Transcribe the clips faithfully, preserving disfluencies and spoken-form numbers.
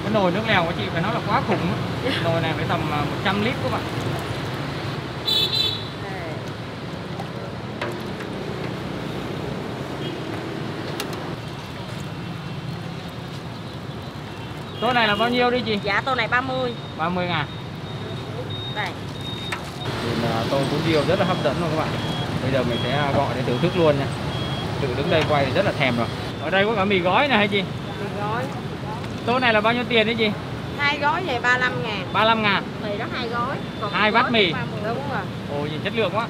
Cái nồi nước lèo của chị phải nói là quá khủng. Nồi này phải tầm một trăm lít các bạn. Tô này là bao nhiêu đi chị? Dạ tô này ba mươi. ba mươi ngàn. Đây. Tô bún riêu rất là hấp dẫn luôn các bạn. Bây giờ mình sẽ gọi để thưởng thức luôn nha. Tự đứng đây quay thì rất là thèm rồi. Ở đây có cả mì gói này hay chị? Mì gói. Tô này là bao nhiêu tiền đấy chị? Hai gói về ba mươi lăm ngàn. ba mươi lăm ngàn. Mì đó hai gói. Còn hai bát mì. Đúng rồi. Ồ, nhìn chất lượng quá.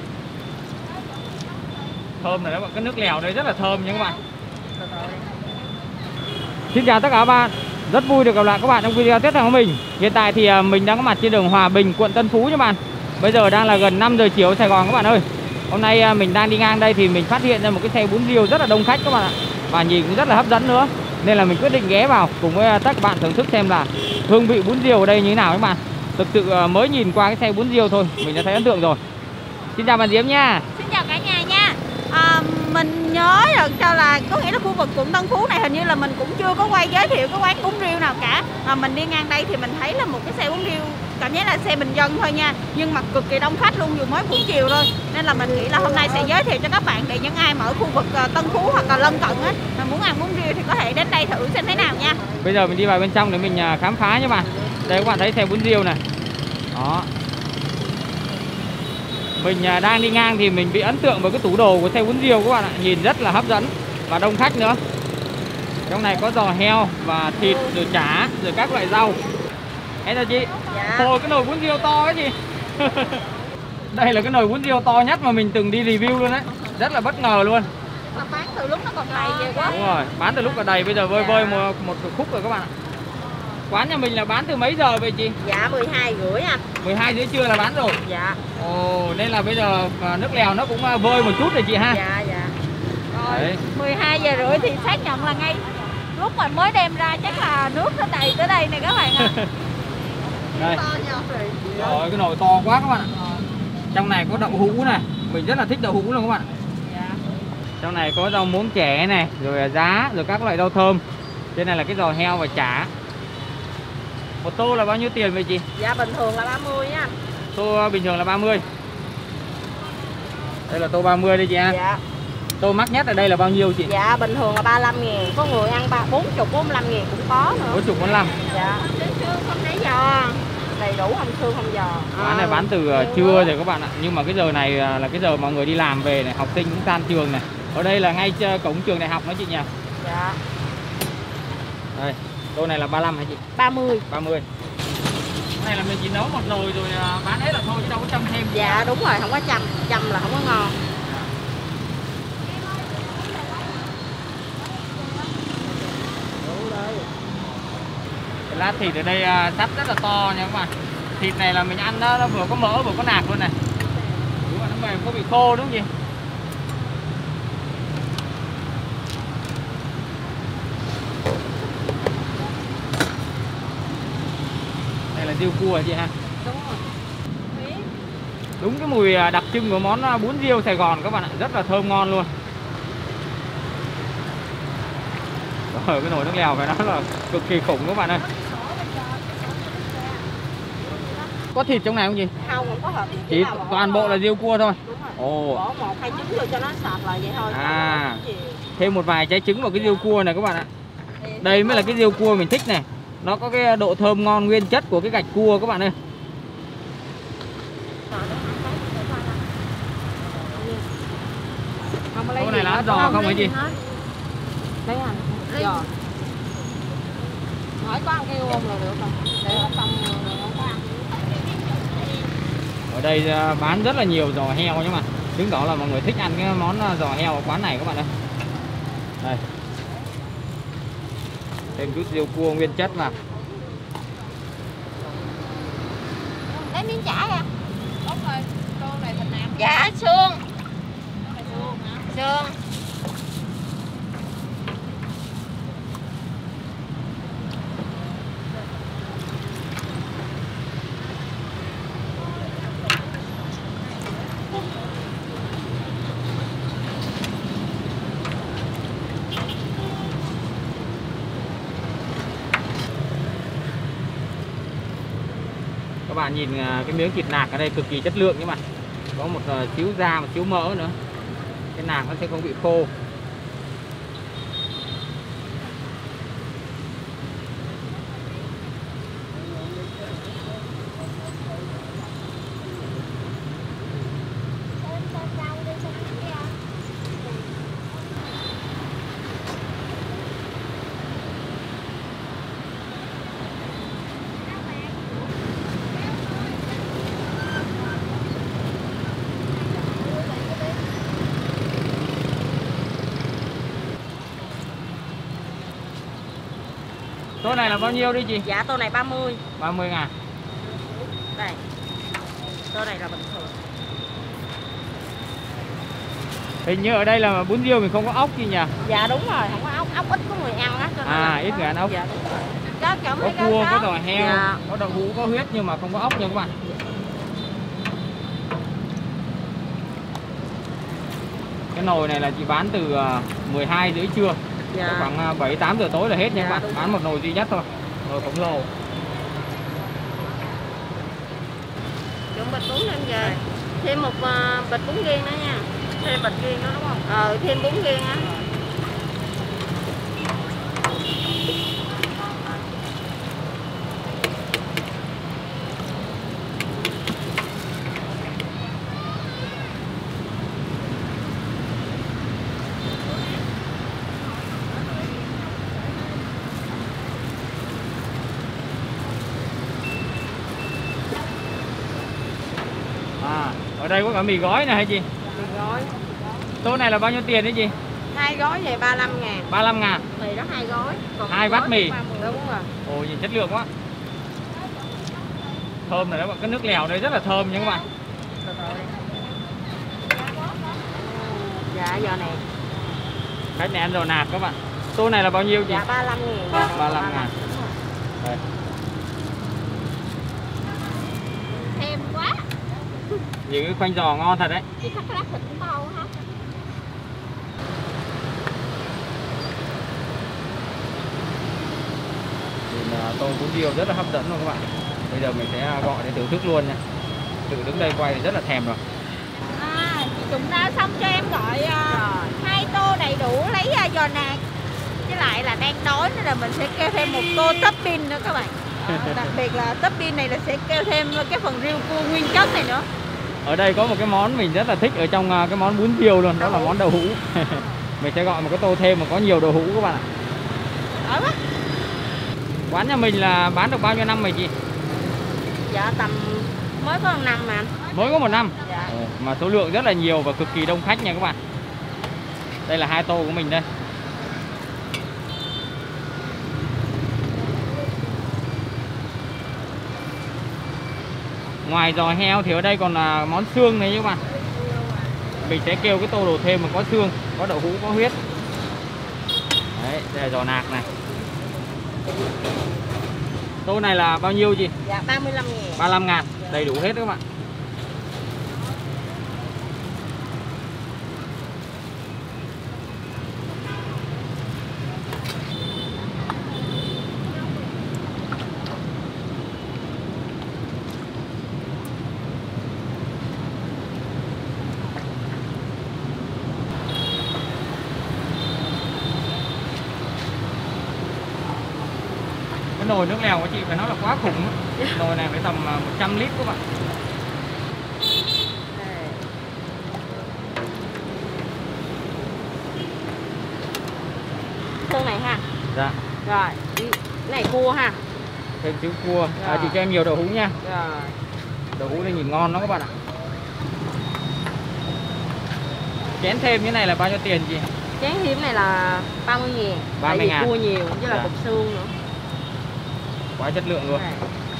Thơm này đó, cái nước lèo đây rất là thơm nha các bạn. Xin chào tất cả các bạn. Rất vui được gặp lại các bạn trong video tiếp theo của mình. Hiện tại thì mình đang có mặt trên đường Hòa Bình, quận Tân Phú nha bạn. Bây giờ đang là gần năm giờ chiều Sài Gòn các bạn ơi. Hôm nay mình đang đi ngang đây thì mình phát hiện ra một cái xe bún riêu rất là đông khách các bạn ạ. Và nhìn cũng rất là hấp dẫn nữa. Nên là mình quyết định ghé vào cùng với các bạn thưởng thức xem là hương vị bún riêu ở đây như thế nào các bạn. Thực sự mới nhìn qua cái xe bún riêu thôi mình đã thấy ấn tượng rồi. Xin chào bạn Diễm nha. Xin chào cả nhà nha. À, mình nhớ được cho là có nghĩa là khu vực quận Tân Phú này hình như là mình cũng chưa có quay giới thiệu cái quán bún riêu nào cả. À, mình đi ngang đây thì mình thấy là một cái xe bún riêu cảm giác là xe bình dân thôi nha, nhưng mà cực kỳ đông khách luôn dù mới buổi chiều thôi. Nên là mình nghĩ là hôm nay sẽ giới thiệu cho các bạn để những ai mà ở khu vực Tân Phú hoặc là lân cận á mà muốn ăn bún riêu thì có thể đến đây thử xem thế nào nha. Bây giờ mình đi vào bên trong để mình khám phá nhé bạn. Đây các bạn thấy xe bún riêu này. Đó. Mình đang đi ngang thì mình bị ấn tượng với cái tủ đồ của xe bún riêu các bạn ạ. Nhìn rất là hấp dẫn và đông khách nữa. Trong này có giò heo và thịt rồi chả rồi các loại rau. Em chào chị. Dạ. Ôi cái nồi bún riêu to ấy chị. Đây là cái nồi bún riêu to nhất mà mình từng đi review luôn đấy. Rất là bất ngờ luôn. Mà bán từ lúc nó còn đầy vậy quá. Đúng rồi, bán từ lúc còn đầy bây giờ vơi vơi một, một khúc rồi các bạn ạ. Quán nhà mình là bán từ mấy giờ vậy chị? Dạ mười hai rưỡi anh. mười hai rưỡi trưa là bán rồi. Dạ. Ồ, nên là bây giờ nước lèo nó cũng vơi một chút rồi chị ha. Dạ dạ. Rồi đấy. mười hai giờ rưỡi thì xác nhận là ngay lúc mà mới đem ra chắc là nước nó đầy tới đây này các bạn ạ. Đây. Rồi cái nồi to quá các bạn ạ. Trong này có đậu hũ này, mình rất là thích đậu hũ luôn các bạn. Dạ. Trong này có rau muống chẻ này, rồi giá, rồi các loại rau thơm. Trên này là cái giò heo và chả. Một tô là bao nhiêu tiền vậy chị? Dạ bình thường là ba mươi nha. Tô bình thường là ba mươi. Đây là tô ba mươi đi chị ha. Dạ. Tô mắc nhất ở đây là bao nhiêu chị? Dạ bình thường là ba mươi lăm ngàn. Có người ăn bốn mươi, bốn mươi lăm ngàn cũng có nữa. bốn mươi, bốn mươi lăm. Dạ. Không thấy giò. Đầy đủ không xương không giò. Quán này bán từ trưa rồi các bạn ạ. Nhưng mà cái giờ này là cái giờ mọi người đi làm về này, học sinh cũng tan trường này. Ở đây là ngay cổng trường đại học đó chị nhỉ? Dạ. Đây, tô này là ba mươi lăm hả chị? ba mươi. ba mươi. Cái này là mình chỉ nấu một nồi rồi bán hết là thôi chứ đâu có chăm thêm. Dạ đúng rồi, không có chăm, chăm là không có ngon. Cái lát thịt ở đây sắt rất là to nha các bạn. Thịt này là mình ăn đó, nó vừa có mỡ vừa có nạc luôn này. Đúng rồi, nó mềm có bị khô đúng không chị? Đây là riêu cua hả chị ha? Đúng rồi. Đúng cái mùi đặc trưng của món bún riêu Sài Gòn các bạn ạ, rất là thơm ngon luôn. Rồi cái nồi nước lèo phải nói là cực kỳ khủng các bạn ơi. Có thịt trong này không chị? Không, không có hộp. Chỉ toàn bộ là riêu cua thôi. Ồ. Bỏ một hai trứng vô cho nó sạch lại vậy thôi. À. Thêm một vài trái trứng vào cái riêu cua này các bạn ạ. Đây mới là cái riêu cua mình thích này. Nó có cái độ thơm ngon nguyên chất của cái gạch cua các bạn ơi. Cái này là giò không hả chị? Đấy anh. Giò. Hỏi có ăn kêu không là được rồi. Để ở trong không có ăn. Ở đây bán rất là nhiều giò heo nhưng mà chứng tỏ là mọi người thích ăn cái món giò heo ở quán này các bạn ơi. Đây. Thêm chút riêu cua nguyên chất vào. Lấy miếng chả ra. Đúng rồi. Tô này thịt nạc. Dạ xương. Xương. Các bạn nhìn cái miếng thịt nạc ở đây cực kỳ chất lượng nhé bạn. Có một xíu da, một xíu mỡ nữa. Cái nạc nó sẽ không bị khô. Tô này là bao nhiêu đi chị? Dạ tô này ba mươi. ba mươi ngàn. Đây. Tô này là bình thường. Hình như ở đây là bún riêu mình không có ốc gì nhỉ? Dạ đúng rồi, không có ốc, ốc ít có người ăn á. À, ít người ăn ốc. Dạ đúng rồi. Có, có cua, có tỏi heo, dạ. Có đậu hũ, có huyết nhưng mà không có ốc nha các bạn. Cái nồi này là chị bán từ mười hai rưỡi trưa. Dạ. Khoảng bảy tám giờ tối là hết nha dạ, các bạn. Bán một nồi duy nhất thôi. Nồi khổng lồ. Chuẩn bịch bún lên về. Thêm một uh, bịch bún riêng nữa nha. Thêm bịch riêng nữa đúng không? Ờ, thêm bún riêng á. À, ở đây có cả mì gói này hay gì? Mì gói. Tô này là bao nhiêu tiền đấy chị? Hai gói về ba mươi lăm ngàn. ba mươi lăm ngàn. Mì đó hai gói. Còn hai bát mì. Đúng rồi. Ồ, nhìn chất lượng quá. Thơm này các bạn, cái nước lèo đây rất là thơm nha các bạn. Dạ giờ này. Khách này ăn giò nạc các bạn. Tô này là bao nhiêu chị? Dạ ba mươi lăm ngàn. ba mươi lăm ngàn. Đây. Thêm quá. Những cái khoanh giò ngon thật đấy. Chị cắt cái lát thịt cũng to hả? Nhìn tô bún riêu rất là hấp dẫn luôn các bạn. Bây giờ mình sẽ gọi để thưởng thức luôn nha. Tự đứng đây quay thì rất là thèm rồi. À, chị Trụng ra xong cho em gọi uh, hai tô đầy đủ lấy uh, giò nạc. Với lại là đang đói nên là mình sẽ kêu thêm một tô topping nữa các bạn. À, đặc biệt là topping này là sẽ kêu thêm cái phần riêu cua nguyên chất này nữa. Ở đây có một cái món mình rất là thích ở trong cái món bún riêu luôn, đó là món đậu hũ. Mình sẽ gọi một cái tô thêm mà có nhiều đậu hũ các bạn ạ. Đói quá. Quán nhà mình là bán được bao nhiêu năm rồi chị? Dạ tầm mới có một năm mà anh. Mới có một năm. Dạ. Ồ, mà số lượng rất là nhiều và cực kỳ đông khách nha các bạn. Đây là hai tô của mình đây. Ngoài giò heo thì ở đây còn là món xương này các bạn. Mình sẽ kêu cái tô đồ thêm mà có xương, có đậu hũ, có huyết. Đấy, đây là giò nạc này. Tô này là bao nhiêu chị? Dạ ba mươi lăm ngàn. ba mươi lăm ngàn, đầy đủ hết các bạn. Cái nồi nước lèo của chị phải nói là quá khủng. Nồi này phải tầm một trăm lít các bạn. Xương này ha. Dạ. Rồi, cái này cua ha. Thêm xíu cua. À, chị cho em nhiều đậu hũ nha. Rồi. Đậu hũ này nhìn ngon lắm các bạn ạ. Chén thêm cái này là bao nhiêu tiền chị? Chén thêm này là ba mươi ngàn. ba mươi ngàn. Cua nhiều với là dạ. cục xương nữa. Quá chất lượng luôn. Này.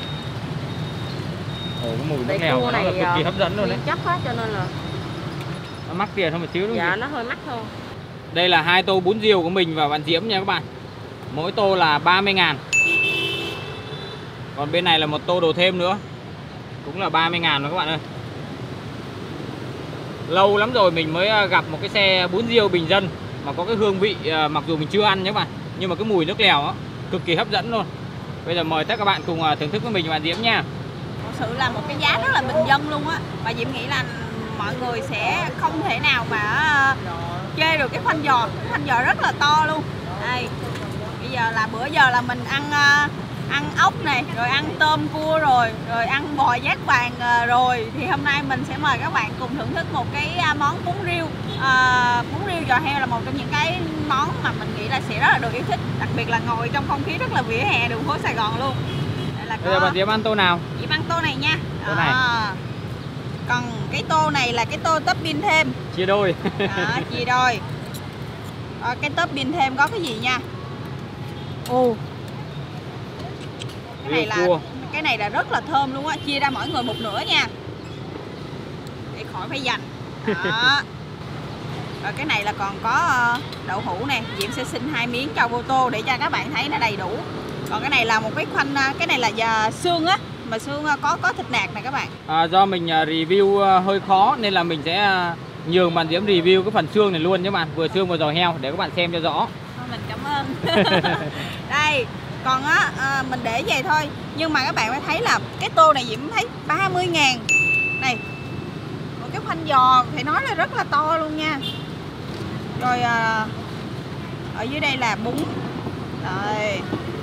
Ồ, cái mùi nước lèo nó là cực kỳ hấp dẫn luôn đấy. Chất quá cho nên là nó mắc tiền hơn một xíu đúng không dạ, chị? nó hơi mắc hơn. Đây là hai tô bún riêu của mình và bạn Diễm nha các bạn. Mỗi tô là ba mươi ngàn. Còn bên này là một tô đồ thêm nữa, cũng là ba mươi ngàn rồi các bạn ơi. Lâu lắm rồi mình mới gặp một cái xe bún riêu bình dân mà có cái hương vị, mặc dù mình chưa ăn nhé các bạn, nhưng mà cái mùi nước lèo á cực kỳ hấp dẫn luôn. Bây giờ mời tất cả các bạn cùng thưởng thức với mình và bạn Diễm nha. sự là một cái giá rất là bình dân luôn á. Và Diễm nghĩ là mọi người sẽ không thể nào mà chê được cái khoanh giò. Cái khoanh giò rất là to luôn. Đây, bây giờ là bữa giờ là mình ăn ăn ốc này, rồi ăn tôm cua rồi, rồi ăn bò giác vàng rồi. Thì hôm nay mình sẽ mời các bạn cùng thưởng thức một cái món bún riêu. À, bún riêu giò heo là một trong những cái món mà mình nghĩ là sẽ rất là được yêu thích, đặc biệt là ngồi trong không khí rất là vỉa hè đường phố Sài Gòn luôn. Đây là có... Bây giờ bạn Diễm ăn tô nào? Diễm ăn tô này nha. Tô này. À, còn cái tô này là cái tô topping thêm. Chia đôi. Đó, chia đôi. À, cái topping thêm có cái gì nha? Ồ. Cái này là cua. Cái này là rất là thơm luôn á, chia ra mỗi người một nửa nha. Để khỏi phải dành. Đó. Rồi cái này là còn có đậu hũ nè, Diễm sẽ xin hai miếng cho vô tô để cho các bạn thấy nó đầy đủ. Còn cái này là một cái khoanh, cái này là già xương á, mà xương có có thịt nạc này các bạn. À, do mình review hơi khó nên là mình sẽ nhường bạn Diễm review cái phần xương này luôn nhé bạn, vừa xương vừa giò heo để các bạn xem cho rõ. Mình cảm ơn. Đây, còn á à, mình để vậy thôi, nhưng mà các bạn phải thấy là cái tô này Diễm thấy ba mươi ngàn. Này, một cái khoanh giò phải nói là rất là to luôn nha. Rồi à, ở dưới đây là bún. Đây.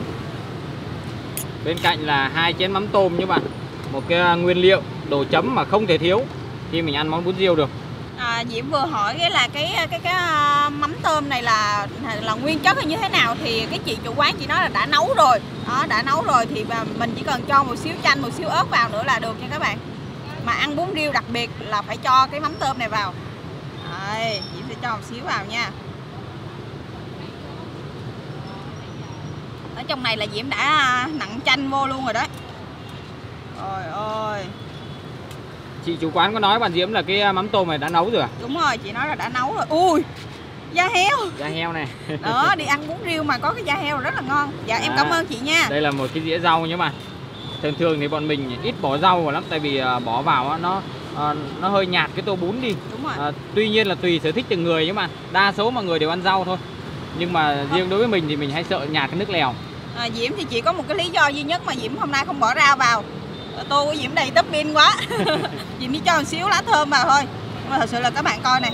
Bên cạnh là hai chén mắm tôm nhé bạn. Một cái nguyên liệu đồ chấm mà không thể thiếu khi mình ăn món bún riêu được. À, Diễm vừa hỏi cái là cái cái cái, cái mắm tôm này là là nguyên chất hay như thế nào, thì cái chị chủ quán chị nói là đã nấu rồi. Đó, đã nấu rồi thì mình chỉ cần cho một xíu chanh, một xíu ớt vào nữa là được nha các bạn. Mà ăn bún riêu đặc biệt là phải cho cái mắm tôm này vào. Đây, Diễm sẽ cho một xíu vào nha. Ở trong này là Diễm đã nặn chanh vô luôn rồi đó. Trời ơi. Chị chủ quán có nói bạn Diễm là cái mắm tôm này đã nấu rồi à? Đúng rồi, chị nói là đã nấu rồi. Ui, da heo. Da heo này. Đó, đi ăn bún riêu mà có cái da heo rất là ngon. Dạ à, em cảm ơn chị nha. Đây là một cái dĩa rau nhé bạn. Thường thường thì bọn mình ít bỏ rau vào lắm, tại vì bỏ vào nó nó hơi nhạt cái tô bún đi. Đúng rồi. À, tuy nhiên là tùy sở thích từng người nhé bạn. Đa số mọi người đều ăn rau thôi. Nhưng mà riêng đối với mình thì mình hay sợ nhạt cái nước lèo. À, Diễm thì chỉ có một cái lý do duy nhất mà Diễm hôm nay không bỏ rau vào. Tô của Diễm đầy topping quá. Diễm chỉ cho một xíu lá thơm vào thôi. Nhưng mà thật sự là các bạn coi này.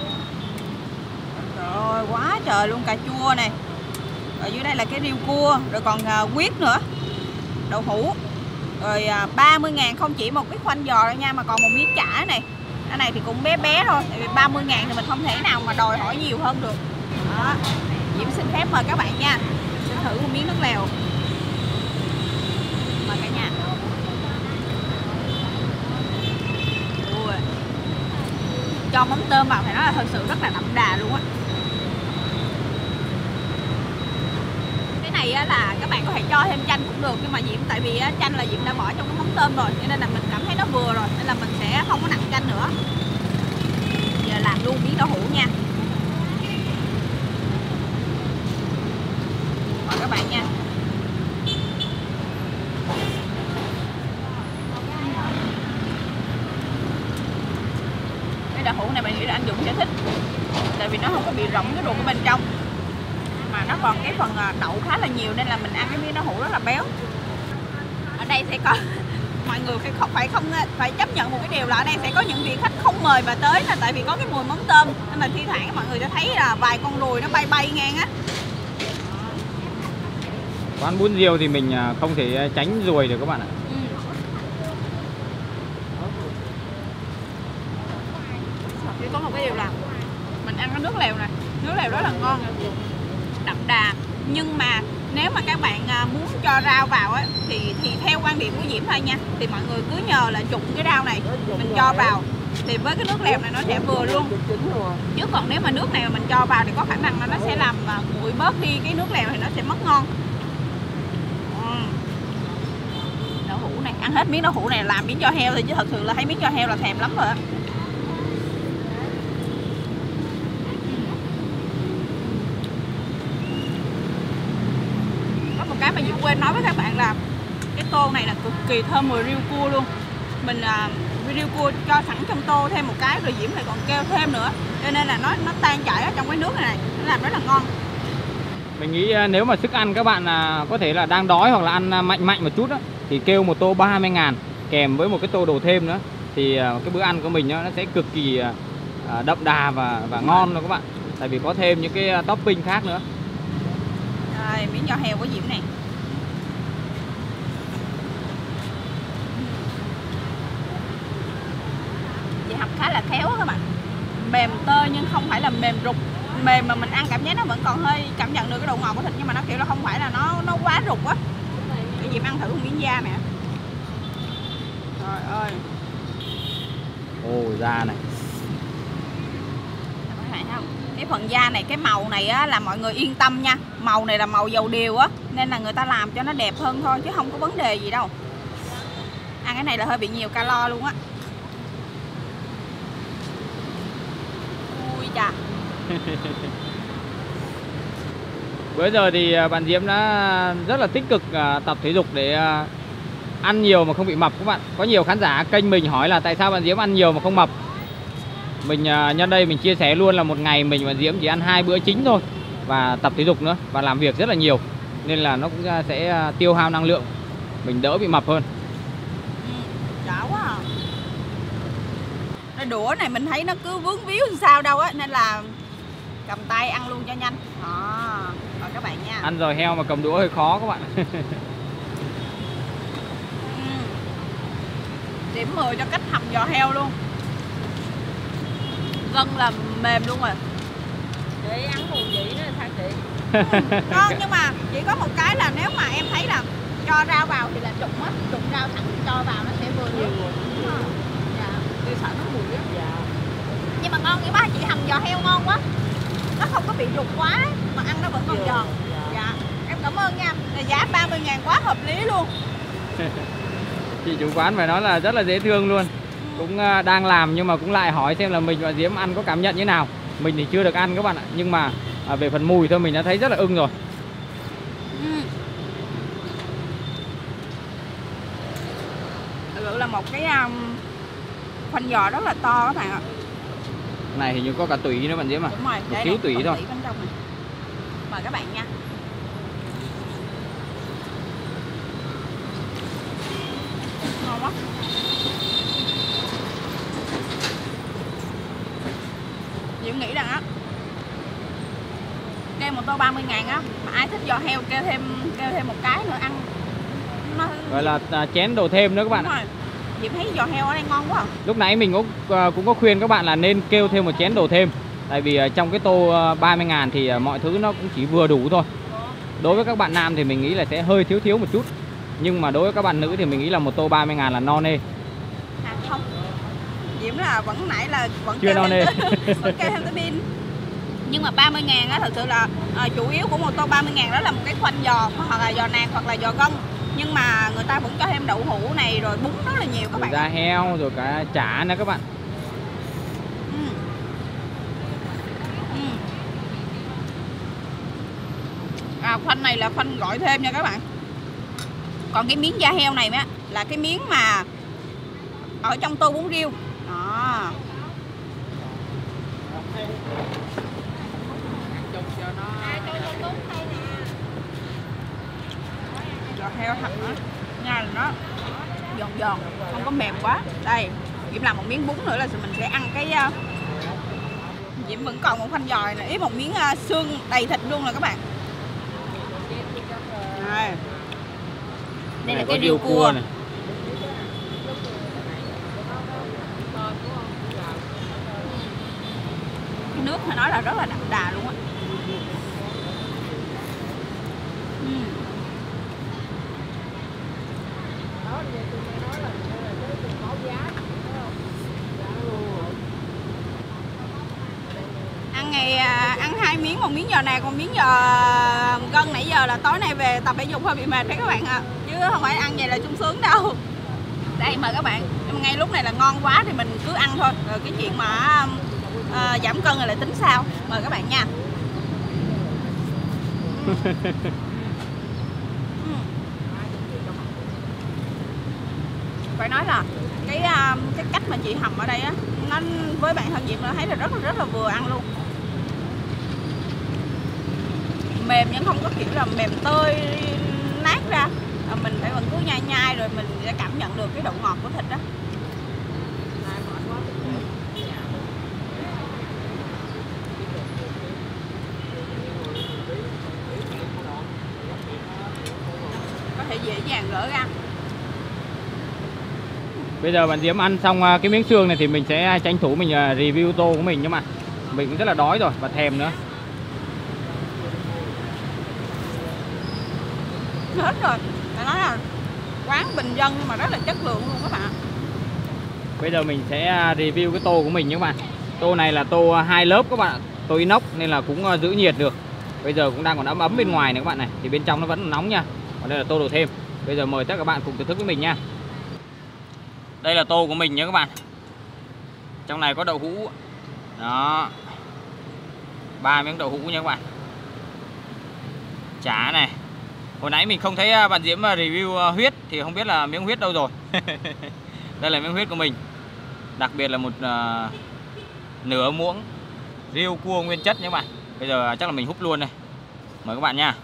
Rồi quá trời luôn, cà chua này. Ở dưới đây là cái riêu cua, rồi còn uh, huyết nữa. Đậu hũ. Rồi uh, ba mươi ngàn không chỉ một cái khoanh giò đâu nha, mà còn một miếng chả này. Cái này thì cũng bé bé thôi, tại vì ba mươi ngàn thì mình không thể nào mà đòi hỏi nhiều hơn được. Đó. Diễm xin phép mời các bạn nha. Xin thử một miếng nước lèo. Mời cả nhà. Ui. Cho mắm tôm vào phải nói là thật sự rất là đậm đà luôn á. Cái này á là các bạn có thể cho thêm chanh cũng được, nhưng mà Diễm tại vì á, chanh là Diễm đã bỏ trong cái mắm tôm rồi, cho nên là mình cảm thấy nó vừa rồi, nên là mình sẽ không có nặn chanh nữa. Giờ làm luôn miếng đậu hũ nha. Mời các bạn nha. Cái đậu hũ này bạn nghĩ là anh Dũng sẽ thích, tại vì nó không có bị rỗng cái ruột ở bên trong, mà nó còn cái phần đậu khá là nhiều, nên là mình ăn cái miếng đậu hũ rất là béo. Ở đây sẽ có mọi người phải không phải không phải chấp nhận một cái điều là ở đây sẽ có những vị khách không mời mà tới, là tại vì có cái mùi mắm tôm, nên là thi thoảng mọi người sẽ thấy là vài con ruồi nó bay bay ngang á. Quán bún riêu thì mình không thể tránh ruồi được các bạn ạ. Ừ. Chỉ có một cái điều là mình ăn cái nước lèo này, nước lèo rất là ngon, đậm đà. Nhưng mà nếu mà các bạn muốn cho rau vào á, thì thì theo quan điểm của Diễm thôi nha, thì mọi người cứ nhờ là trụng cái rau này mình cho vào, thì với cái nước lèo này nó sẽ vừa luôn. Chứ còn nếu mà nước này mà mình cho vào thì có khả năng là nó sẽ làm nguội bớt đi cái nước lèo, thì nó sẽ mất ngon. Đậu hũ này, ăn hết miếng đậu hũ này làm miếng giò heo thôi, chứ thật sự là thấy miếng giò heo là thèm lắm rồi á. Có một cái mà Diễm quên nói với các bạn là cái tô này là cực kỳ thơm mùi riêu cua luôn. Mình uh, riêu cua cho sẵn trong tô thêm một cái, rồi Diễm lại còn kêu thêm nữa, cho nên là nó nó tan chảy ở trong cái nước này, này nó làm rất là ngon. Mình nghĩ nếu mà sức ăn các bạn có thể là đang đói hoặc là ăn mạnh mạnh một chút đó, thì kêu một tô ba mươi ngàn. kèm với một cái tô đồ thêm nữa thì cái bữa ăn của mình nó sẽ cực kỳ đậm đà và và ngon luôn các bạn. Tại vì có thêm những cái topping khác nữa. Rồi, miếng giò heo của Diễm này. Chị hầm khá là khéo á các bạn. Mềm tơi nhưng không phải là mềm rục. Mềm mà mình ăn cảm giác nó vẫn còn hơi cảm nhận được cái độ ngọt của thịt, nhưng mà nó kiểu là không phải là nó nó quá rục á. Để Diễm ăn thử một miếng da nè. Trời ơi. Ồ, da này. Các bạn thấy không? Cái phần da này, cái màu này á, là mọi người yên tâm nha. Màu này là màu dầu điều á, nên là người ta làm cho nó đẹp hơn thôi chứ không có vấn đề gì đâu. Ăn cái này là hơi bị nhiều calo luôn á. Ui chà. Bữa giờ thì bạn Diễm đã rất là tích cực tập thể dục để ăn nhiều mà không bị mập các bạn. Có nhiều khán giả kênh mình hỏi là tại sao bạn Diễm ăn nhiều mà không mập. Mình nhân đây mình chia sẻ luôn là một ngày mình và Diễm chỉ ăn hai bữa chính thôi và tập thể dục nữa và làm việc rất là nhiều, nên là nó cũng sẽ tiêu hao năng lượng, mình đỡ bị mập hơn. Ừ, đã quá à. Cái đũa này mình thấy nó cứ vướng víu làm sao đâu á, nên là cầm tay ăn luôn cho nhanh. Đó, rồi các bạn nha. Ăn giò heo mà cầm đũa hơi khó các bạn. Ừ. Điểm mười cho cách hầm giò heo luôn. Gân là mềm luôn rồi. Chị ăn mùi vị nữa sao chị? Ngon, nhưng mà chỉ có một cái là nếu mà em thấy là cho rau vào thì là trụng á, trụng rau thẳng cho vào nó sẽ vừa nhiều. Dạ, tôi sợ nó mùi á. Dạ. Nhưng mà ngon, như ba chị hầm giò heo ngon quá. Nó không có bị rụt quá mà ăn nó vẫn còn giòn. Dạ. Dạ. Em cảm ơn nha. Giá ba mươi ngàn quá hợp lý luôn. Chị chủ quán phải nói là rất là dễ thương luôn. Cũng đang làm nhưng mà cũng lại hỏi xem là mình và Diễm ăn có cảm nhận như nào. Mình thì chưa được ăn các bạn ạ, nhưng mà à, về phần mùi thôi mình đã thấy rất là ưng rồi. Ừ. Thực sự là một cái um, khoanh giò rất là to các bạn ạ. Này hình như có cả tủy nữa bạn Diễm à? Đúng rồi, một xíu tủy thôi. Bên trong này. Mời các bạn nha. Ngon quá. Diễm nghĩ rằng á, kêu một tô ba mươi ngàn á, mà ai thích giò heo kêu thêm kêu thêm một cái nữa ăn nó gọi là à, chén đồ thêm nữa các bạn. Đúng rồi. Diễm thấy giò heo ở đây ngon quá à. Lúc nãy mình cũng cũng có khuyên các bạn là nên kêu thêm một chén đồ thêm. Tại vì trong cái tô ba mươi ngàn thì mọi thứ nó cũng chỉ vừa đủ thôi. Đối với các bạn nam thì mình nghĩ là sẽ hơi thiếu thiếu một chút. Nhưng mà đối với các bạn nữ thì mình nghĩ là một tô ba mươi ngàn là no nê. À không, Diễm là vẫn nãy là vẫn chưa no nê. Vẫn kêu thêm cái pin. Nhưng mà ba mươi ngàn á, thật sự là à, chủ yếu của một tô ba mươi ngàn đó là một cái khoanh giò, hoặc là giò nạc hoặc là giò gân. Nhưng mà người ta vẫn cho thêm đậu hũ này rồi bún rất là nhiều các bạn. Da heo rồi cả chả nữa các bạn. Ừ. Ừ. À, khoanh này là khoanh gọi thêm nha các bạn. Còn cái miếng da heo này á là cái miếng mà ở trong tô bún riêu. Đó. Giò heo thật nữa nha, là nó giòn giòn, không có mềm quá. Đây, Diễm làm một miếng bún nữa là mình sẽ ăn cái uh... Diễm vẫn còn một khoanh giò này, ý một miếng uh, xương đầy thịt luôn rồi các bạn. Đây, đây là cái riêu cua, cua này. Cái nước phải nói là rất là đậm đà luôn á. uhm. Ăn ngày ăn hai miếng, một miếng giò này còn miếng giò gân nãy giờ là tối nay về tập thể dục hơi bị mệt đấy các bạn ạ. À. Chứ không phải ăn vậy là sung sướng đâu. Đây mời các bạn. Nhưng mà ngay lúc này là ngon quá thì mình cứ ăn thôi. Rồi cái chuyện mà uh, giảm cân rồi lại tính sao. Mời các bạn nha. Phải nói là cái uh, cái cách mà chị hầm ở đây á, nó với bạn thân Diệm nó thấy là rất là rất là vừa ăn luôn. Mềm nhưng không có kiểu là mềm tơi nát ra, Mà mình phải vẫn cứ nhai nhai rồi mình sẽ cảm nhận được cái độ ngọt của thịt đó. Có thể dễ dàng gỡ ra. Bây giờ bạn Diễm ăn xong cái miếng xương này thì mình sẽ tranh thủ mình review tô của mình, nhưng mà mình cũng rất là đói rồi và thèm nữa. Hết rồi. Phải nói là quán bình dân nhưng mà rất là chất lượng luôn các bạn. Bây giờ mình sẽ review cái tô của mình nhé các bạn. Tô này là tô hai lớp các bạn, tô inox nên là cũng giữ nhiệt được. Bây giờ cũng đang còn ấm ấm bên ngoài này các bạn này, thì bên trong nó vẫn nóng nha. Còn đây là tô đồ thêm. Bây giờ mời tất cả các bạn cùng thưởng thức với mình nha. Đây là tô của mình nhé các bạn. Trong này có đậu hũ. Đó. ba miếng đậu hũ nha các bạn. Chả này. Hồi nãy mình không thấy bạn Diễm review huyết thì không biết là miếng huyết đâu rồi. Đây là miếng huyết của mình. Đặc biệt là một uh, nửa muỗng riêu cua nguyên chất nhé các bạn. Bây giờ chắc là mình húp luôn đây. Mời các bạn nha.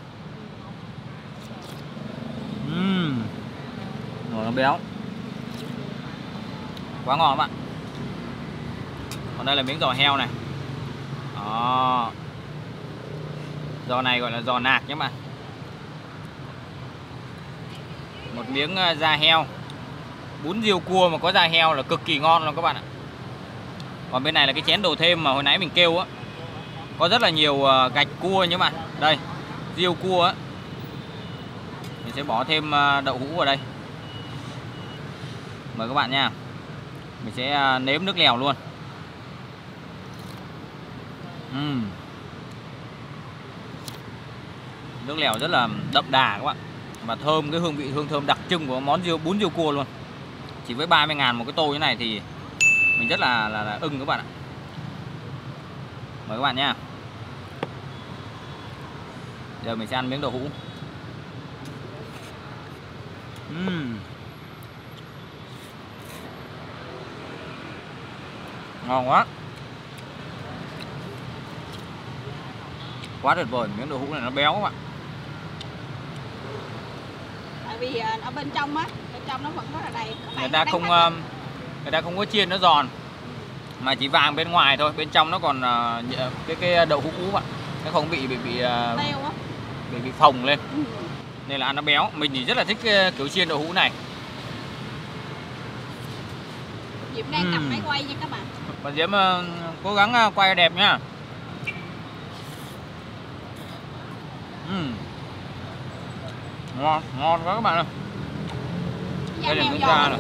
Uhm. Nó béo. Quá ngon các bạn. Còn đây là miếng giò heo này. Đó. Giò này gọi là giò nạc nhé các bạn. Một miếng da heo. Bún riêu cua mà có da heo là cực kỳ ngon luôn các bạn ạ. Còn bên này là cái chén đồ thêm mà hồi nãy mình kêu á. Có rất là nhiều gạch cua nhé bạn. Đây, riêu cua á. Mình sẽ bỏ thêm đậu hũ vào đây. Mời các bạn nha. Mình sẽ nếm nước lèo luôn. uhm. Nước lèo rất là đậm đà các bạn. Và thơm, cái hương vị hương thơm đặc trưng của món riêu, bún riêu cua luôn. Chỉ với ba mươi ngàn một cái tô như này thì mình rất là, là, là ưng các bạn ạ. Mời các bạn nha. Giờ mình sẽ ăn miếng đậu hũ. uhm. Ngon quá. Quá tuyệt vời, miếng đậu hũ này nó béo các bạn. Tại vì ở bên trong á, bên trong nó vẫn rất là đầy. Người ta không người ta không có chiên nó giòn mà chỉ vàng bên ngoài thôi, bên trong nó còn cái cái đậu hũ bạn, nó không bị bị bị bị, bị phồng lên. Ừ. Nên là ăn nó béo. Mình thì rất là thích cái kiểu chiên đậu hũ này. Diễm đang uhm. cầm máy quay nha các bạn. Bạn Diễm uh, cố gắng quay đẹp nhá. uhm. Ngon, ngon quá các bạn ơi. Đây là miếng da này.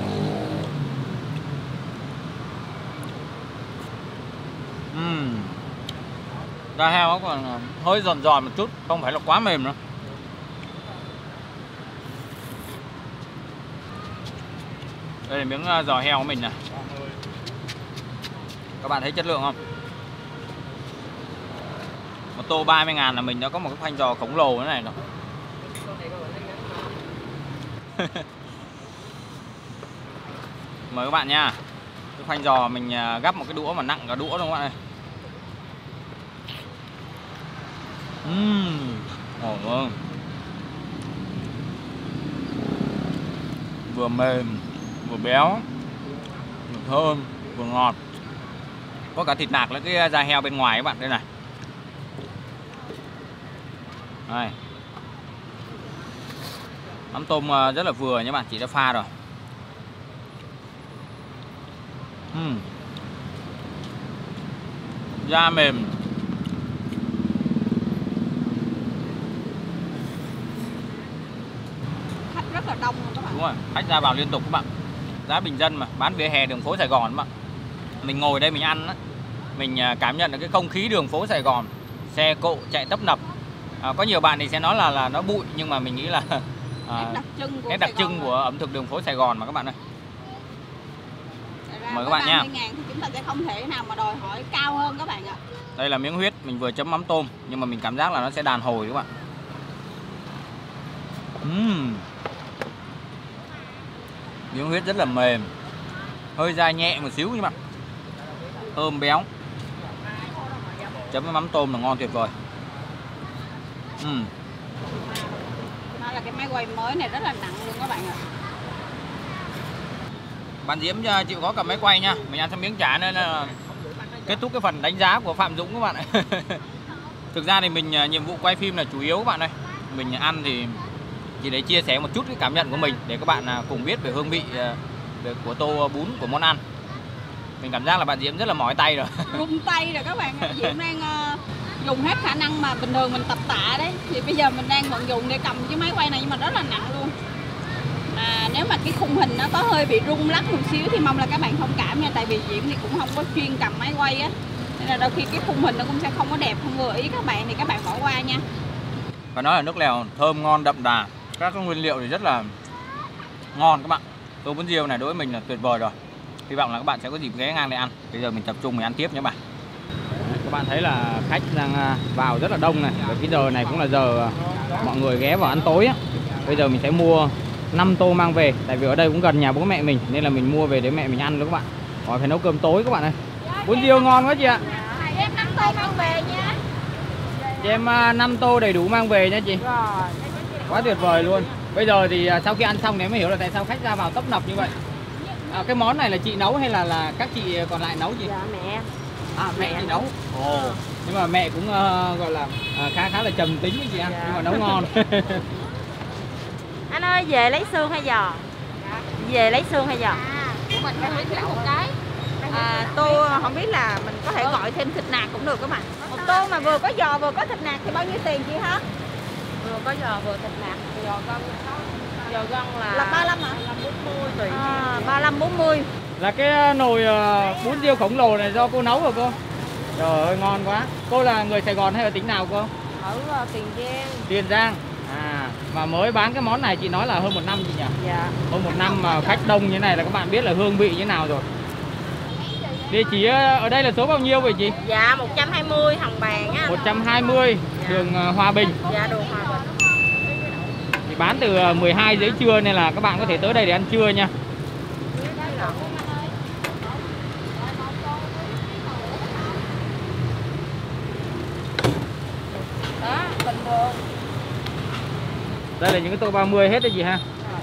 uhm. Da heo nó còn hơi giòn giòn một chút, không phải là quá mềm nữa. Đây là miếng giò heo của mình này. Các bạn thấy chất lượng không? Một tô ba mươi ngàn là mình đã có một cái khoanh giò khổng lồ thế này rồi. Mời các bạn nha. Cái khoanh giò mình gắp một cái đũa mà nặng cả đũa luôn các bạn ơi. Uhm. Oh, oh. Vừa mềm, vừa béo, vừa thơm, vừa ngọt. Có cả thịt nạc lấy cái da heo bên ngoài các bạn. Đây này. Đây. Mắm tôm rất là vừa nhé bạn, chị đã pha rồi. uhm. Da mềm. Khách rất là đông luôn các bạn. Đúng rồi, khách ra vào liên tục các bạn. Giá bình dân mà, bán vỉa hè đường phố Sài Gòn các bạn. Mình ngồi đây mình ăn á, mình cảm nhận được cái không khí đường phố Sài Gòn. Xe cộ chạy tấp nập. À, có nhiều bạn thì sẽ nói là là nó bụi, nhưng mà mình nghĩ là à, nét đặc trưng của, nét đặc trưng của ẩm thực đường phố Sài Gòn mà các bạn ơi. Mời các bạn nha. ba mươi ngàn thì chúng ta sẽ không thể nào mà đòi hỏi cao hơn các bạn ạ. Đây là miếng huyết, mình vừa chấm mắm tôm nhưng mà mình cảm giác là nó sẽ đàn hồi các bạn. uhm. Miếng huyết rất là mềm, hơi dai nhẹ một xíu nhưng mà thơm béo. Chấm với mắm tôm là ngon tuyệt vời. uhm. À, phải là cái máy quay mới này rất là nặng luôn các bạn ạ. Bạn Diễm chịu khó cầm máy quay nha. Mình ăn thêm miếng chả nên là kết thúc cái phần đánh giá của Phạm Dũng các bạn ạ. Thực ra thì mình nhiệm vụ quay phim là chủ yếu các bạn ơi. Mình ăn thì chỉ để chia sẻ một chút cái cảm nhận của mình để các bạn cùng biết về hương vị về của tô bún, của món ăn. Mình cảm giác là bạn Diễm rất là mỏi tay rồi. Run tay rồi các bạn ạ. Diễm đang uh, dùng hết khả năng mà bình thường mình tập tạ đấy. Thì bây giờ mình đang vận dụng để cầm cái máy quay này nhưng mà rất là nặng luôn. À, nếu mà cái khung hình nó có hơi bị rung lắc một xíu thì mong là các bạn thông cảm nha. Tại vì Diễm thì cũng không có chuyên cầm máy quay á. Nên là đôi khi cái khung hình nó cũng sẽ không có đẹp, không vừa ý các bạn thì các bạn bỏ qua nha. Và nói là nước lèo thơm ngon đậm đà. Các nguyên liệu thì rất là ngon các bạn. Tô bún riêu này đối với mình là tuyệt vời rồi. Hy vọng là các bạn sẽ có dịp ghé ngang đây ăn. Bây giờ mình tập trung mình ăn tiếp nhé bạn. Các bạn thấy là khách đang vào rất là đông này. Bởi cái giờ này cũng là giờ mọi người ghé vào ăn tối á. Bây giờ mình sẽ mua năm tô mang về. Tại vì ở đây cũng gần nhà bố mẹ mình nên là mình mua về để mẹ mình ăn nữa các bạn. Khỏi phải nấu cơm tối các bạn ơi. Bún riêu ngon quá chị ạ. Em năm tô mang về nha. Cho em năm tô đầy đủ mang về nha chị. Rồi. Quá tuyệt vời luôn. Bây giờ thì sau khi ăn xong thì em mới hiểu là tại sao khách ra vào tấp nập như vậy. À, cái món này là chị nấu hay là là các chị còn lại nấu chị? Dạ mẹ. À, mẹ chị nấu. Ồ. Oh. Nhưng mà mẹ cũng uh, gọi là uh, khá khá là trầm tính với chị ăn, dạ. Nhưng mà nấu ngon. Anh ơi về lấy xương hay giò? Dạ. Về lấy xương hay giò? À, của mình phải lấy một cái. À, tô không biết là mình có thể gọi thêm thịt nạc cũng được các bạn. Một tô mà vừa có giò vừa có thịt nạc thì bao nhiêu tiền chị hả? Vừa có giò vừa thịt nạc, giò con giò gân là là ba mươi lăm hả? bốn mươi tùy. À, ba mươi lăm bốn mươi. Là cái nồi uh, bún riêu khổng lồ này do cô nấu hả cô? Trời ơi ngon quá. Cô là người Sài Gòn hay là tỉnh nào cô? Ở uh, Tiền Giang. Tiền Giang. À, mà mới bán cái món này chị nói là hơn một năm chị nhỉ? Dạ. Hơn một năm mà khách đông như thế này là các bạn biết là hương vị như thế nào rồi. Địa chỉ ở đây là số bao nhiêu vậy chị? Dạ một trăm hai mươi Hồng Bàng á. một trăm hai mươi dạ. đường Hòa Bình. Dạ đường Hòa Bình. Thì bán từ mười hai giờ trưa nên là các bạn có thể tới đây để ăn trưa nha. Đó, bình thường. Đây là những cái tô ba mươi hết đấy chị ha.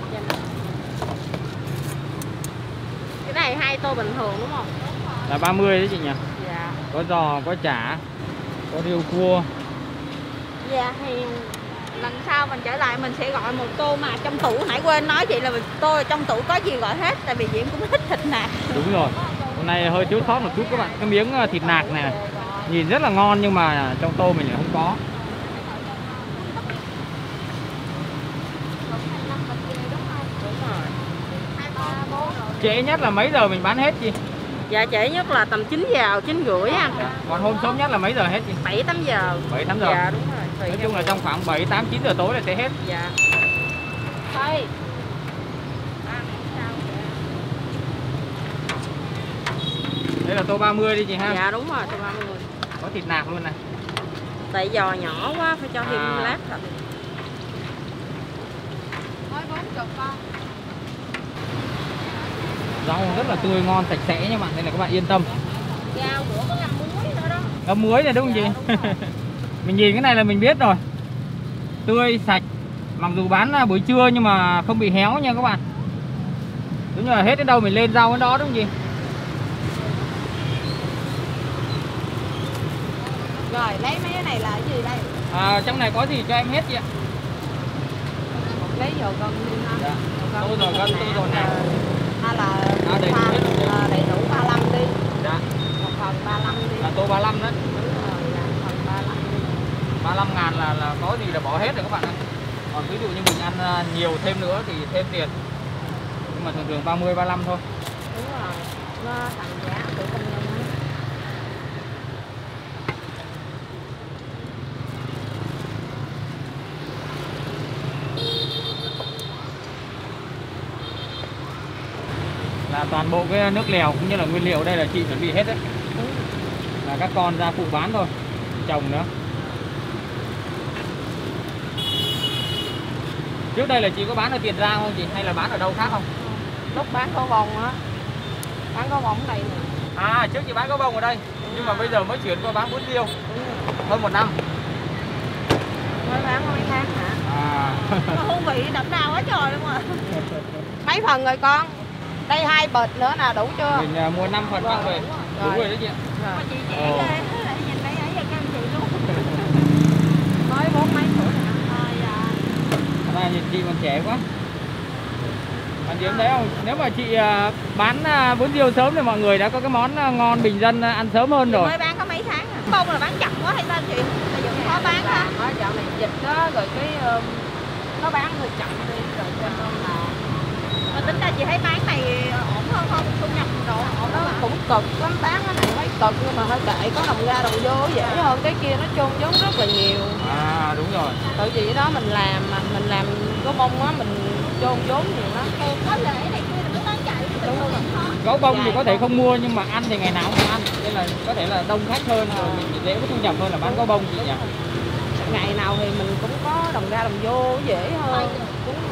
Cái này hai tô bình thường đúng không? Là ba mươi đấy chị nhỉ? Dạ. Có giò, có chả, có riêu cua. Dạ thì lần sau mình trở lại mình sẽ gọi một tô mà trong tủ, nãy quên nói chị là tô trong tủ có gì gọi hết. Tại vì Diễm cũng thích thịt nạc. Đúng rồi. Hôm nay hơi thiếu sót một chút các bạn. Cái miếng thịt nạc này nhìn rất là ngon nhưng mà trong tô mình lại không có. Trễ nhất là mấy giờ mình bán hết chị? Dạ trễ nhất là tầm chín giờ, chín rưỡi á. Dạ. Còn hôm sớm nhất là mấy giờ hết chị? bảy tám giờ. bảy tám giờ. Dạ đúng rồi. Tùy nói chung là trong khoảng bảy tám chín giờ tối là sẽ hết. Dạ. Đây. Đây là tô ba mươi đi chị ha. Dạ đúng rồi, tô ba mươi. Có thịt nạc luôn này. Tại giò nhỏ quá phải cho thêm à. lát thịt. Rau rất là tươi ngon, sạch sẽ nha bạn, nên là các bạn yên tâm. Rau nữa có ngâm muối nữa đó. Ngâm muối này đúng không chị? Dạ, đúng Mình nhìn cái này là mình biết rồi. Tươi, sạch. Mặc dù bán buổi trưa nhưng mà không bị héo nha các bạn. Đúng như là hết đến đâu mình lên rau đến đó đúng không chị? Rồi lấy mấy cái này là cái gì đây? À, trong này có gì cho em hết chị ạ? Lấy dầu gân đi ha. Dạ. Tô dầu gân, tô dầu nạc. Hay là À, đầy đủ hết rồi. à, đầy đủ ba mươi lăm đi. Dạ. Một phần ba mươi lăm đi. Là tô ba mươi lăm đấy. Đúng rồi, dạ, một phần ba mươi lăm đi. ba mươi lăm ngàn là, là có gì là bỏ hết rồi các bạn ạ. Còn ví dụ như mình ăn nhiều thêm nữa thì thêm tiền. Nhưng mà thường thường ba mươi ba mươi lăm thôi. Đúng rồi. Nó thành giá của công nhân. Là toàn bộ cái nước lèo cũng như là nguyên liệu đây là chị chuẩn bị hết đấy. Là các con ra phụ bán thôi, trồng nữa. Trước đây là chị có bán ở Tiền Giang không chị hay là bán ở đâu khác không? Lúc bán có bông á, bán có bông ở đây nè. À, trước chị bán có bông ở đây, nhưng mà bây giờ mới chuyển qua bán bún riêu hơn một năm. Mới bán có mấy tháng hả? À, Mà hương vị đậm đà quá trời luôn mà. Mấy phần rồi con? Đây hai bịch nữa nè, đủ chưa? Mình uh, mua năm phần mang về. Đúng rồi đấy chị ạ. Mà chị trẻ ghê, lại nhìn đây ấy giờ các anh chị luôn. Mới bốn mấy tuổi nè. À, dạ. Này nhìn chị còn trẻ quá. Bạn Diễm thấy không? Nếu mà chị uh, bán uh, bún riêu sớm thì mọi người đã có cái món uh, ngon bình dân uh, ăn sớm hơn Chị rồi. mới bán có mấy tháng à? Bông là bán chậm quá hay sao chị? Bây giờ cũng khó bán ha. Ở dạo này dịch đó rồi cái um, nó bán hơi chậm đi rồi cho nên là Mà tính ra chị thấy bán này ổn hơn không? Thu nhập độ ổn nó hơn hả? cũng cực lắm, bán cái này thấy cực nhưng mà hơi kệ, có đồng ra đồng vô dễ hơn, cái kia nó chôn vốn rất là nhiều. À đúng rồi. Tự vì đó mình làm mà mình làm có bông á mình chôn vốn nhiều lắm. Có lễ này kia là nó bán chạy. Đúng rồi. Gấu bông thì có thể không mua nhưng mà ăn thì ngày nào cũng ăn, nên là có thể là đông khách hơn rồi mình dễ có thu nhập hơn là bán gấu bông chị nhỉ. Ngày nào thì mình cũng có đồng ra đồng vô dễ hơn. Đúng rồi.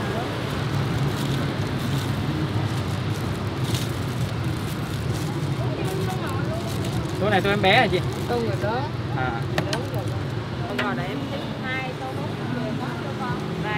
Số này tôi em bé hả chị? Tôi người đó. À. Lớn rồi. Rồi để em tính hai tô bún về đó cho con. Đây.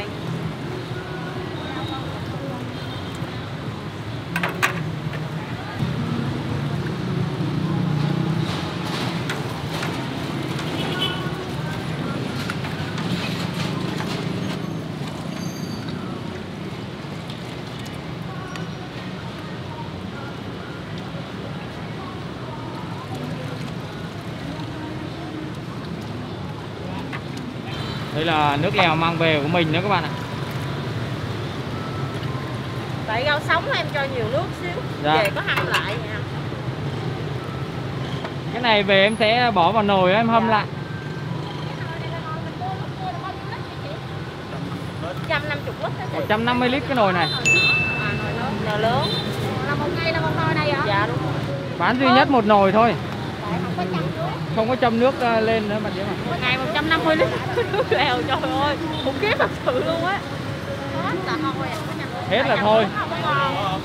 Đây là nước lèo mang về của mình nữa các bạn ạ. Tại rau sống em cho nhiều nước xíu. Dạ. Về có hâm lại nha. Cái này về em sẽ bỏ vào nồi em hâm Dạ. lại. một trăm năm mươi lít đó chị. một trăm năm mươi lít cái nồi này. À, nồi lớn. Nồi lớn. Là một ngày là một nồi này hả? Dạ đúng rồi. Bán duy nhất một nồi thôi. Tại không có chăm nước. Không có châm nước uh, lên nữa bạn Diễm ạ. Một ngày một trăm năm mươi lít nước lèo, trời ơi, khủng khiếp thật sự luôn á. Hết là thôi, có chăm nước. Hết là thôi. Không có ngon.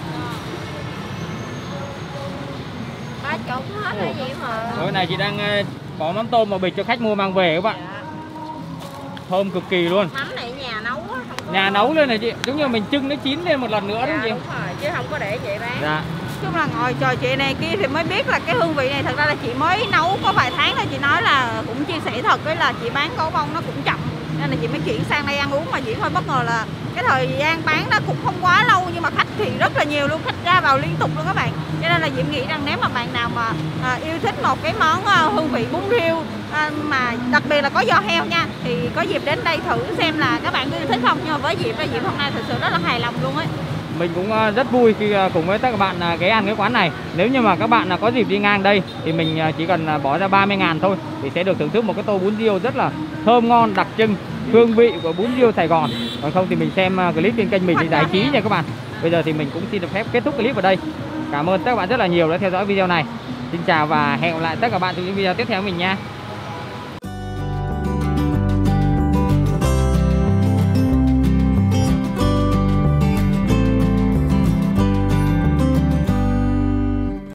Ba chục hết hay gì mà. Rồi này chị đang uh, bỏ mắm tôm vào bịch cho khách mua mang về các bạn. Dạ. Thơm cực kỳ luôn. Mắm này nhà nấu á, không có. Nhà nấu lên này chị, giống như mình trưng nó chín lên một lần nữa đúng Dạ, không chị? đúng rồi, chứ không có để vậy bán. Dạ. Chung là ngồi trò chuyện này kia thì mới biết là cái hương vị này thật ra là chị mới nấu có vài tháng thôi. Chị nói là cũng chia sẻ thật với là chị bán gấu bông nó cũng chậm nên là chị mới chuyển sang đây ăn uống, mà chị hơi bất ngờ là cái thời gian bán nó cũng không quá lâu nhưng mà khách thì rất là nhiều luôn, khách ra vào liên tục luôn các bạn. Cho nên là Diễm nghĩ rằng nếu mà bạn nào mà à, yêu thích một cái món à, hương vị bún riêu à, mà đặc biệt là có giò heo nha, thì có dịp đến đây thử xem là các bạn có yêu thích không. Nhưng mà với Diễm là Diễm hôm nay thật sự rất là hài lòng luôn ấy. Mình cũng rất vui khi cùng với các bạn ghé ăn cái quán này. Nếu như mà các bạn có dịp đi ngang đây thì mình chỉ cần bỏ ra ba mươi ngàn thôi thì sẽ được thưởng thức một cái tô bún riêu rất là thơm ngon, đặc trưng, hương vị của bún riêu Sài Gòn. Còn không thì mình xem clip trên kênh mình để giải trí nha các bạn. Bây giờ thì mình cũng xin được phép kết thúc clip ở đây. Cảm ơn các bạn rất là nhiều đã theo dõi video này. Xin chào và hẹn gặp lại tất cả các bạn trong những video tiếp theo của mình nha.